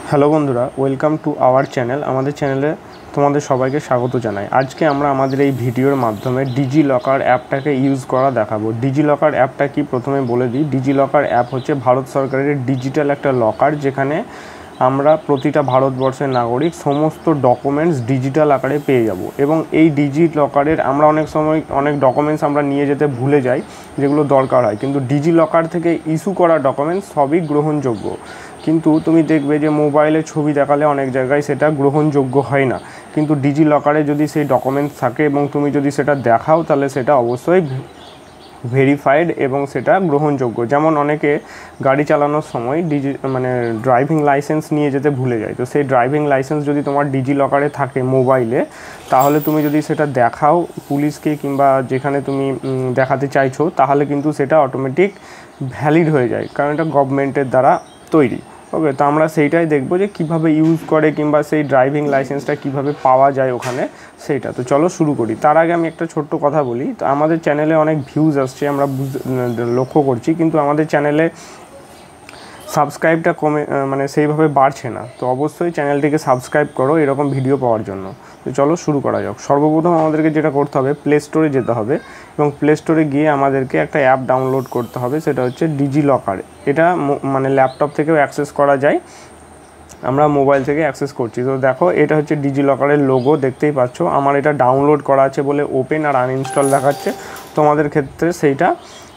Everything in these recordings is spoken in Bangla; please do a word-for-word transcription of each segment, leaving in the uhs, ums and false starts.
হ্যালো বন্ধুরা, ওয়েলকাম টু আওয়ার চ্যানেল। আমাদের চ্যানেলে তোমাদের সবাইকে স্বাগত জানাই। আজকে আমরা আমাদের এই ভিডিওর মাধ্যমে ডিজিলকার অ্যাপটাকে ইউজ করা দেখাবো। ডিজিলকার অ্যাপটা কি প্রথমে বলে দিই। ডিজিলকার অ্যাপ হচ্ছে ভারত সরকারের ডিজিটাল একটা লকার, যেখানে আমরা প্রতিটা ভারতবর্ষের নাগরিক সমস্ত ডকুমেন্টস ডিজিটাল আকারে পেয়ে যাব। এবং এই ডিজিলকারের আমরা অনেক সময় অনেক ডকুমেন্টস আমরা নিয়ে যেতে ভুলে যাই, যেগুলো দরকার হয়, কিন্তু ডিজিলকার থেকে ইস্যু করা ডকুমেন্টস সবই গ্রহণযোগ্য। কিন্তু তুমি দেখবে যে মোবাইলে ছবি দেখালে অনেক জায়গায় সেটা গ্রহণযোগ্য হয় না, কিন্তু ডিজিলকারে যদি সেই ডকুমেন্টস থাকে এবং তুমি যদি সেটা দেখাও, তাহলে সেটা অবশ্যই ভেরিফাইড এবং সেটা গ্রহণযোগ্য। যেমন অনেকে গাড়ি চালানোর সময় ডিজি মানে ড্রাইভিং লাইসেন্স নিয়ে যেতে ভুলে যায়, তো সেই ড্রাইভিং লাইসেন্স যদি তোমার ডিজিলকারে থাকে মোবাইলে, তাহলে তুমি যদি সেটা দেখাও পুলিশকে কিংবা যেখানে তুমি দেখাতে চাইছো, তাহলে কিন্তু সেটা অটোমেটিক ভ্যালিড হয়ে যায়, কারণ এটা গভর্নমেন্টের দ্বারা তৈরি। ওকে, তো আমরা সেইটাই দেখবো যে কিভাবে ইউজ করে কিংবা সেই ড্রাইভিং লাইসেন্সটা কিভাবে পাওয়া যায় ওখানে, সেইটা। তো চলো শুরু করি। তার আগে আমি একটা ছোট্ট কথা বলি। তো আমাদের চ্যানেলে অনেক ভিউজ আসছে, আমরা লক্ষ্য করছি, কিন্তু আমাদের চ্যানেলে সাবস্ক্রাইবটা কমে মানে সেইভাবে বাড়ছে না। তো অবশ্যই চ্যানেলটিকে সাবস্ক্রাইব করো এরকম ভিডিও পাওয়ার জন্য। তো চলো শুরু করা যাক। সর্বপ্রথম আমাদেরকে যেটা করতে হবে, প্লে স্টোরে যেতে হবে এবং প্লে স্টোরে গিয়ে আমাদেরকে একটা অ্যাপ ডাউনলোড করতে হবে, সেটা হচ্ছে ডিজিলকার। এটা মানে ল্যাপটপ থেকেও অ্যাক্সেস করা যায়, আমরা মোবাইল থেকে অ্যাক্সেস করছি। তো দেখো, এটা হচ্ছে ডিজিলকারের লোগো, দেখতেই পাচ্ছ। আমার এটা ডাউনলোড করা আছে বলে ওপেন আর আনইনস্টল দেখাচ্ছে, তোমাদের ক্ষেত্রে সেইটা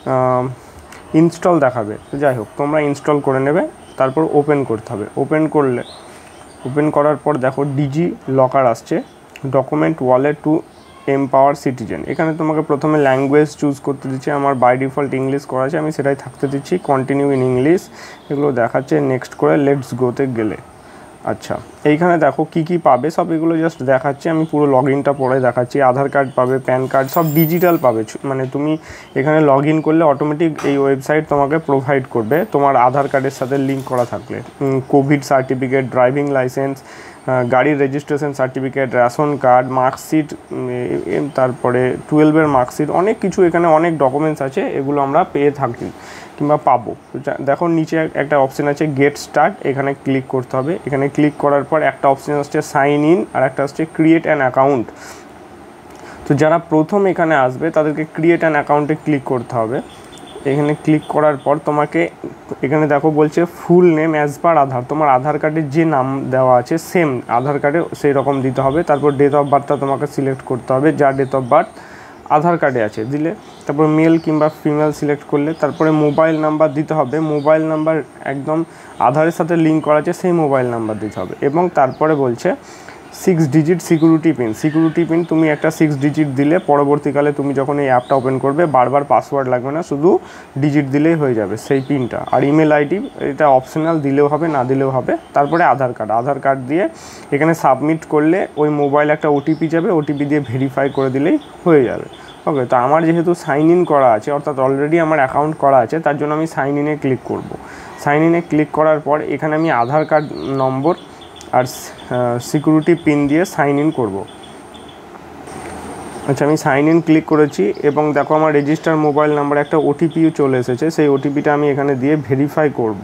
ইনস্টল দেখাবে। তো যাই হোক, তোমরা ইনস্টল করে নেবে, তারপর ওপেন করতে হবে। ওপেন করলে ওপেন করার পর দেখো ডিজিলকার আসছে, document wallet to empower citizen. এখানে তোমাকে প্রথমে ল্যাঙ্গুয়েজ চুজ করতে দিচ্ছে। আমার বাই ডিফল্ট ইংলিশ করা আছে, আমি সেটাই থাকতে দিচ্ছি। কন্টিনিউ ইন ইংলিশ এগুলো দেখাচ্ছে। নেক্সট করে লেটস গোতে গেলে, আচ্ছা এইখানে দেখো কি কি পাবে সব, এগুলো জাস্ট দেখাচ্ছি। আমি পুরো লগ ইনটা পরে দেখাচ্ছি। আধার কার্ড পাবে, প্যান কার্ড, সব ডিজিটাল পাবে। মানে তুমি এখানে লগ ইন করলে অটোমেটিক এই ওয়েবসাইট তোমাকে প্রোভাইড করবে তোমার আধার কার্ডের সাথে লিঙ্ক করা থাকলে। কোভিড সার্টিফিকেট, ড্রাইভিং লাইসেন্স, গাড়ির registration certificate, ration card, marksheet, তারপরে টুয়েলভের মার্কশিট, অনেক কিছু এখানে অনেক ডকুমেন্টস আছে, এগুলো আমরা পেয়ে থাকি কিংবা পাবো। দেখো নিচে একটা অপশান আছে গেট স্টার্ট, এখানে ক্লিক করতে হবে। এখানে ক্লিক করার পর একটা অপশান আসছে সাইন ইন আর একটা আসছে ক্রিয়েট অ্যান অ্যাকাউন্ট। তো যারা প্রথম এখানে আসবে তাদেরকে ক্রিয়েট অ্যান অ্যাকাউন্টে ক্লিক করতে হবে। এখানে ক্লিক করার পর তোমাকে এখানে দেখো বলছে ফুল নেম অ্যাজ পার আধার, তোমার আধার কার্ডের যে নাম দেওয়া আছে সেম আধার কার্ডে সেই রকম দিতে হবে। তারপর ডেট অফ বার্থটা তোমাকে সিলেক্ট করতে হবে, যা ডেট অফ বার্থ আধার কার্ডে আছে দিলে। তারপর মেল কিংবা ফিমেল সিলেক্ট করলে, তারপরে মোবাইল নাম্বার দিতে হবে। মোবাইল নাম্বার একদম আধারের সাথে লিঙ্ক করা আছে সেই মোবাইল নাম্বার দিতে হবে। এবং তারপরে বলছে six digit security pin. Security pin তুমি একটা সিক্স ডিজিট দিলে পরবর্তীকালে তুমি যখন এই অ্যাপটা ওপেন করবে বারবার পাসওয়ার্ড লাগবে না, শুধু ডিজিট দিলেই হয়ে যাবে সেই পিনটা। আর ইমেল আইডি এটা অপশনাল, দিলেও হবে না দিলেও হবে। তারপরে আধার কার্ড, আধার কার্ড দিয়ে এখানে সাবমিট করলে ওই মোবাইল একটা ওটিপি যাবে, ওটিপি দিয়ে ভেরিফাই করে দিলেই হয়ে যাবে। ওকে, তো আমার যেহেতু সাইন ইন করা আছে, অর্থাৎ অলরেডি আমার অ্যাকাউন্ট করা আছে, তার জন্য আমি সাইন ইনে ক্লিক করব। সাইন ইনে ক্লিক করার পর এখানে আমি আধার কার্ড নম্বর আর সিকিউরিটি পিন দিয়ে সাইন ইন করব। আচ্ছা, আমি সাইন ইন ক্লিক করেছি এবং দেখো আমার রেজিস্টার মোবাইল নাম্বার একটা ওটিপিও চলে এসেছে, সেই ওটিপিটা আমি এখানে দিয়ে ভেরিফাই করব।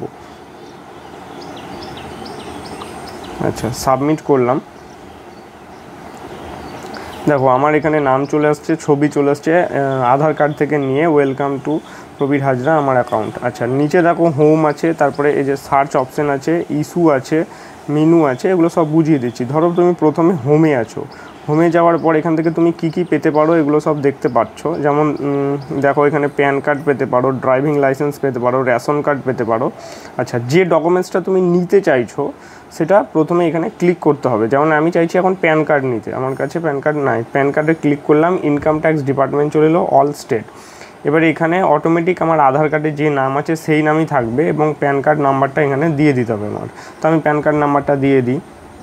আচ্ছা, সাবমিট করলাম। দেখো আমার এখানে নাম চলে আসছে, ছবি চলে আসছে আধার কার্ড থেকে নিয়ে, ওয়েলকাম টু প্রবীর হাজরা আমার অ্যাকাউন্ট। আচ্ছা, নিচে দেখো হোম আছে, তারপরে এই যে সার্চ অপশান আছে, ইস্যু আছে, মেনু আছে, এগুলো সব বুঝিয়ে দিচ্ছি। ধরো তুমি প্রথমে হোমে আছো, হোমে যাওয়ার পর এখান থেকে তুমি কি কি পেতে পারো এগুলো সব দেখতে পাচ্ছ। যেমন দেখো এখানে প্যান কার্ড পেতে পারো, ড্রাইভিং লাইসেন্স পেতে পারো, রেশন কার্ড পেতে পারো। আচ্ছা, যে ডকুমেন্টসটা তুমি নিতে চাইছো সেটা প্রথমে এখানে ক্লিক করতে হবে। যেমন আমি চাইছি এখন প্যান কার্ড নিতে, আমার কাছে প্যান কার্ড নাই। প্যান কার্ডে ক্লিক করলাম, ইনকাম ট্যাক্স ডিপার্টমেন্ট চলে এলো, অল স্টেট। এবারে এখানে অটোমেটিক আমার আধার কার্ডে যে নাম আছে সেই নামই থাকবে এবং প্যান কার্ড নাম্বারটা এখানে দিয়ে দিতে হবে আমার। তো আমি প্যান কার্ড নাম্বারটা দিয়ে দিই।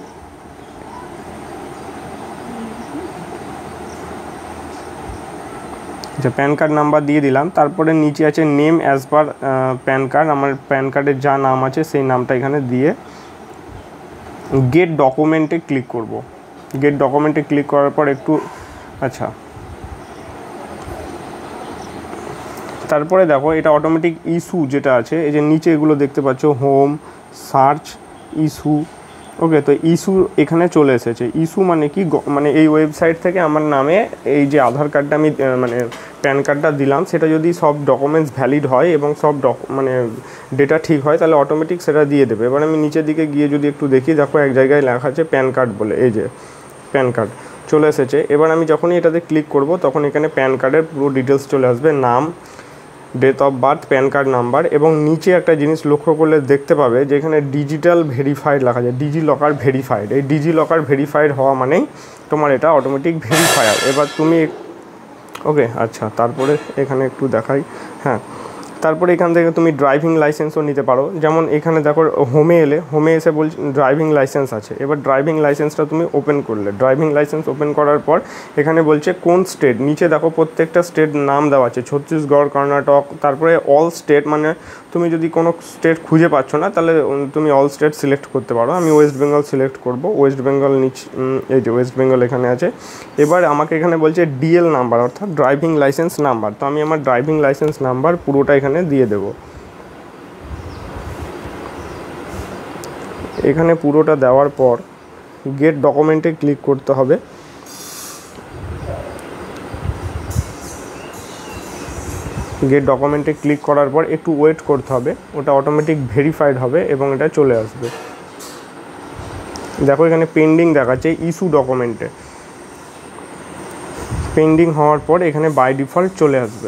আচ্ছা, প্যান কার্ড নাম্বার দিয়ে দিলাম। তারপরে নিচে আছে name as per PAN card, আমার প্যান কার্ডের যা নাম আছে সেই নামটা এখানে দিয়ে গেট ডকুমেন্টে ক্লিক করব। গেট ডকুমেন্টে ক্লিক করার পর একটু আচ্ছা তারপরে দেখো এটা অটোমেটিক ইস্যু যেটা আছে, এই যে নিচে এগুলো দেখতে পাচ্ছ, হোম, সার্চ, ইস্যু। ওকে, তো ইস্যু এখানে চলে এসেছে। ইস্যু মানে কি, মানে এই ওয়েবসাইট থেকে আমার নামে এই যে আধার কার্ডটা আমি মানে প্যান কার্ডটা দিলাম, সেটা যদি সব ডকুমেন্টস ভ্যালিড হয় এবং সব ডক মানে ডেটা ঠিক হয়, তাহলে অটোমেটিক সেটা দিয়ে দেবে। এবার আমি নিচের দিকে গিয়ে যদি একটু দেখি, দেখো এক জায়গায় লেখা আছে প্যান কার্ড বলে, এই যে প্যান কার্ড চলে এসেছে। এবার আমি যখনই এটাতে ক্লিক করব, তখন এখানে প্যান কার্ডের পুরো ডিটেলস চলে আসবে, নাম, date of birth, PAN card number, এবং নিচে একটা জিনিস লক্ষ্য করলে দেখতে পাবে যে এখানে ডিজিটাল ভেরিফাইড লেখা যায়, ডিজি লকার ভেরিফাইড। এই ডিজি লকার ভেরিফাইড হওয়া মানেই তোমার এটা অটোমেটিক ভেরিফায়ার। এবার তুমি ওকে আচ্ছা, তারপরে এখানে একটু দেখাই। হ্যাঁ, তারপরে এখান থেকে তুমি ড্রাইভিং লাইসেন্সও নিতে পারো। যেমন এখানে দেখো হোমে এলে, হোমে এসে বলছি ড্রাইভিং লাইসেন্স আছে। এবার ড্রাইভিং লাইসেন্সটা তুমি ওপেন করলে, ড্রাইভিং লাইসেন্স ওপেন করার পর এখানে বলছে কোন স্টেট, নিচে দেখো প্রত্যেকটা স্টেট নাম দেওয়া আছে, ছত্তিশগড়, কর্ণাটক, তারপরে অল স্টেট। মানে তুমি যদি কোনো স্টেট খুঁজে পাচ্ছ না, তাহলে তুমি অল স্টেট সিলেক্ট করতে পারো। আমি ওয়েস্ট বেঙ্গল সিলেক্ট করব, ওয়েস্ট বেঙ্গল নিচে এই যে ওয়েস্ট বেঙ্গল এখানে আছে। এবার আমাকে এখানে বলছে ডিএল নাম্বার, অর্থাৎ ড্রাইভিং লাইসেন্স নাম্বার। তো আমি আমার ড্রাইভিং লাইসেন্স নাম্বার পুরোটা এখানে দিয়ে দেব। এখানে পুরোটা দেওয়ার পর গেট ডকুমেন্টে ক্লিক করতে হবে। গেট ডকুমেন্টে ক্লিক করার পর একটু ওয়েট করতে হবে, ওটা অটোমেটিক ভেরিফাইড হবে এবং এটা চলে আসবে। দেখো এখানে পেন্ডিং দেখাচ্ছে ইস্যু ডকুমেন্টে, পেন্ডিং হওয়ার পর এখানে বাই ডিফল্ট চলে আসবে।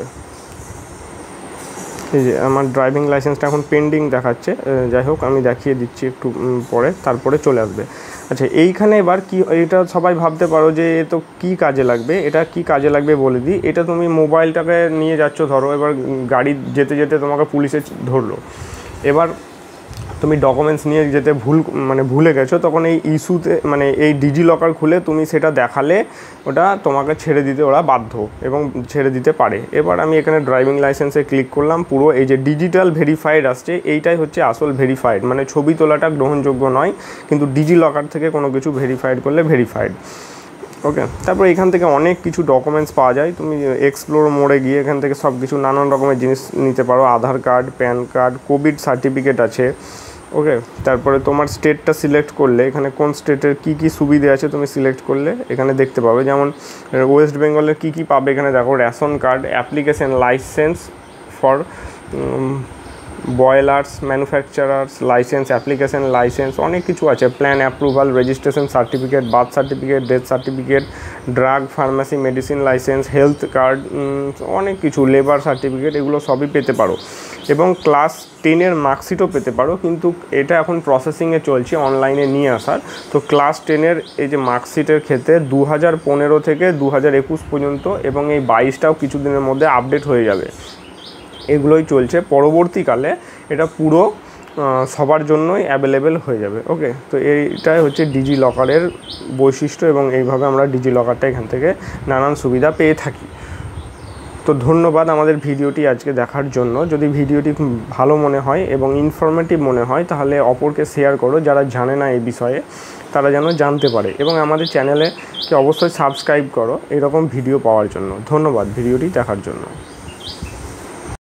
এই যে আমার ড্রাইভিং লাইসেন্সটা এখন পেন্ডিং দেখাচ্ছে, যাই হোক আমি দেখিয়ে দিচ্ছি একটু পরে, তারপরে চলে আসবে। আচ্ছা, এইখানে এবার কি, এটা সবাই ভাবতে পারো যে এ তো কী কাজে লাগবে, এটা কি কাজে লাগবে বলে দিই। এটা তুমি মোবাইলটাকে নিয়ে যাচ্ছ, ধরো এবার গাড়ি যেতে যেতে তোমাকে পুলিশে ধরলো, এবার তুমি ডকুমেন্টস নিয়ে যেতে ভুল মানে ভুলে গেছো, তখন এই ইস্যুতে মানে এই ডিজি লকার খুলে তুমি সেটা দেখালে ওটা তোমাকে ছেড়ে দিতে ওরা বাধ্য এবং ছেড়ে দিতে পারে। এবার আমি এখানে ড্রাইভিং লাইসেন্সে ক্লিক করলাম, পুরো এই যে ডিজিটাল ভেরিফাইড আসছে, এইটাই হচ্ছে আসল ভেরিফাইড। মানে ছবি তোলাটা গ্রহণযোগ্য নয়, কিন্তু ডিজি লকার থেকে কোনো কিছু ভেরিফাইড করলে ভেরিফাইড। ওকে, তারপর এখান থেকে অনেক কিছু ডকুমেন্টস পাওয়া যায়। তুমি এক্সপ্লোর মোড়ে গিয়ে এখান থেকে সব কিছু নানান রকমের জিনিস নিতে পারো, Aadhaar card, PAN card, covid certificate আছে। ওকে, তারপরে তোমার স্টেটটা সিলেক্ট করলে এখানে কোন স্টেটের কী কী সুবিধে আছে তুমি সিলেক্ট করলে এখানে দেখতে পাবে। যেমন ওয়েস্ট বেঙ্গলের কী কী পাবে এখানে দেখো, ration card, application licence for boilers, manufacturers licence, application licence, অনেক কিছু আছে, plan approval, registration certificate, birth certificate, death certificate, drug, pharmacy, medicine licence, health card, অনেক কিছু, লেবার সার্টিফিকেট, এগুলো সবই পেতে পারো। এবং ক্লাস টেনের মার্কশিটও পেতে পারো, কিন্তু এটা এখন প্রসেসিংয়ে চলছে অনলাইনে নিয়ে আসার। তো ক্লাস টেনের এই যে মার্কশিটের ক্ষেত্রে দু হাজার পনেরো থেকে দু হাজার একুশ পর্যন্ত এবং এই বাইশটাও কিছুদিনের মধ্যে আপডেট হয়ে যাবে, এগুলোই চলছে। পরবর্তীকালে এটা পুরো সবার জন্যই অ্যাভেলেবেল হয়ে যাবে। ওকে, তো এইটাই হচ্ছে ডিজি লকারের বৈশিষ্ট্য এবং এইভাবে আমরা ডিজি লকারটা এখান থেকে নানান সুবিধা পেয়ে থাকি। তো ধন্যবাদ আমাদের ভিডিওটি আজকে দেখার জন্য। যদি ভিডিওটি ভালো মনে হয় এবং ইনফরমেটিভ মনে হয়, তাহলে অপরকে শেয়ার করো, যারা জানে না এই বিষয়ে তারা যেন জানতে পারে, এবং আমাদের চ্যানেলে অবশ্যই সাবস্ক্রাইব করো এরকম ভিডিও পাওয়ার জন্য। ধন্যবাদ ভিডিওটি দেখার জন্য।